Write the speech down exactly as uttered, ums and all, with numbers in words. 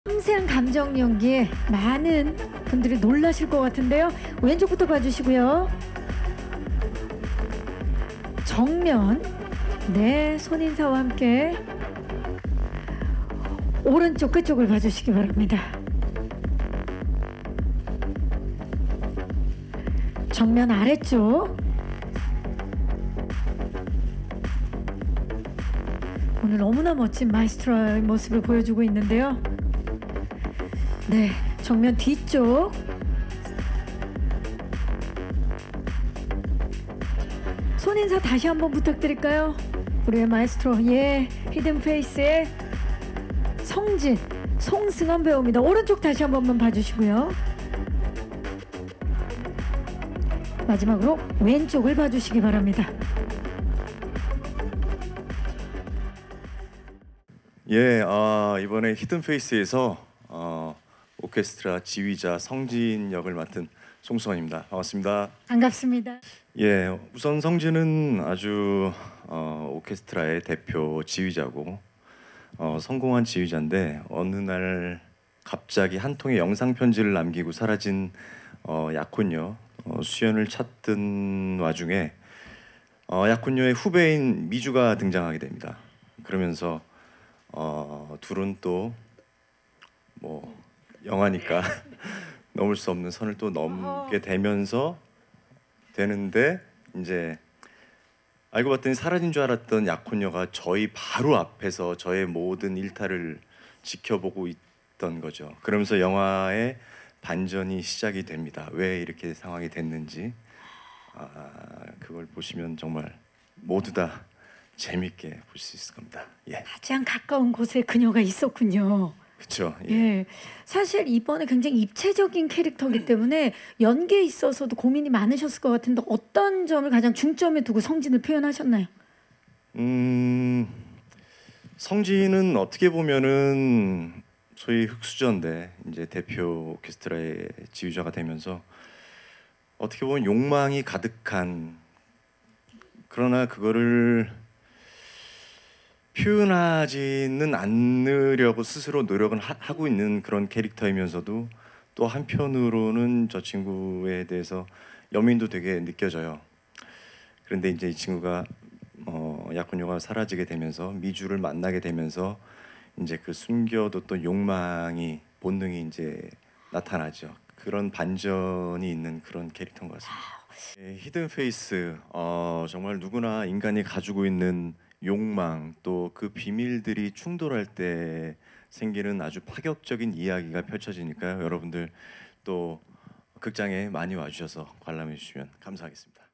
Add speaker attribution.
Speaker 1: 섬세한 감정 연기에 많은 분들이 놀라실 것 같은데요. 왼쪽부터 봐주시고요. 정면, 네, 손인사와 함께 오른쪽 끝쪽을 봐주시기 바랍니다. 정면 아래쪽, 오늘 너무나 멋진 마이스트로의 모습을 보여주고 있는데요. 네, 정면 뒤쪽, 손인사 다시 한번 부탁드릴까요? 우리의 마이스트로, 예, 히든페이스의 성진, 송승헌 배우입니다. 오른쪽 다시 한 번만 봐주시고요. 마지막으로 왼쪽을 봐주시기 바랍니다.
Speaker 2: 예, 어, 이번에 히든페이스에서 어, 오케스트라 지휘자 성진 역을 맡은 송승헌입니다. 반갑습니다.
Speaker 1: 반갑습니다.
Speaker 2: 예, 우선 성진은 아주 어, 오케스트라의 대표 지휘자고 어, 성공한 지휘자인데 어느 날 갑자기 한 통의 영상 편지를 남기고 사라진 어, 약혼녀 어, 수연을 찾던 와중에 어, 약혼녀의 후배인 미주가 등장하게 됩니다. 그러면서 어, 둘은 또 뭐 영화니까 넘을 수 없는 선을 또 넘게 되면서 되는데, 이제 알고 봤더니 사라진 줄 알았던 약혼녀가 저희 바로 앞에서 저의 모든 일탈을 지켜보고 있던 거죠. 그러면서 영화의 반전이 시작이 됩니다. 왜 이렇게 상황이 됐는지 아, 그걸 보시면 정말 모두 다 재밌게 볼 수 있을 겁니다. 예.
Speaker 1: 가장 가까운 곳에 그녀가 있었군요.
Speaker 2: 그렇죠.
Speaker 1: 예. 예. 사실 이번에 굉장히 입체적인 캐릭터이기 때문에 연기에 있어서도 고민이 많으셨을 것 같은데 어떤 점을 가장 중점에 두고 성진을 표현하셨나요?
Speaker 2: 음, 성진은 어떻게 보면은 소위 흑수저인데 이제 대표 오케스트라의 지휘자가 되면서 어떻게 보면 욕망이 가득한, 그러나 그거를 표현하지는 않으려고 스스로 노력은 하, 하고 있는 그런 캐릭터이면서도 또 한편으로는 저 친구에 대해서 여민도 되게 느껴져요. 그런데 이제 이 친구가 어, 약혼녀가 사라지게 되면서 미주를 만나게 되면서 이제 그 숨겨뒀던 욕망이 본능이 이제 나타나죠. 그런 반전이 있는 그런 캐릭터인 것 같습니다. 예, 히든 페이스, 어, 정말 누구나 인간이 가지고 있는 욕망 또 그 비밀들이 충돌할 때 생기는 아주 파격적인 이야기가 펼쳐지니까요. 여러분들 또 극장에 많이 와주셔서 관람해 주시면 감사하겠습니다.